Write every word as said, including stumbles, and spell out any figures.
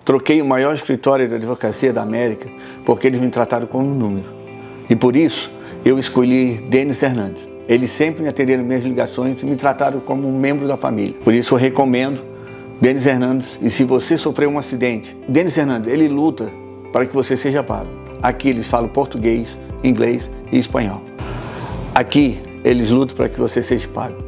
Troquei o maior escritório da advocacia da América porque eles me trataram como um número. E por isso, eu escolhi Denis Hernandes. Eles sempre me atenderam minhas ligações e me trataram como um membro da família. Por isso, eu recomendo Denis Hernandes. E se você sofreu um acidente, Denis Hernandes, ele luta para que você seja pago. Aqui eles falam português, inglês e espanhol. Aqui eles lutam para que você seja pago.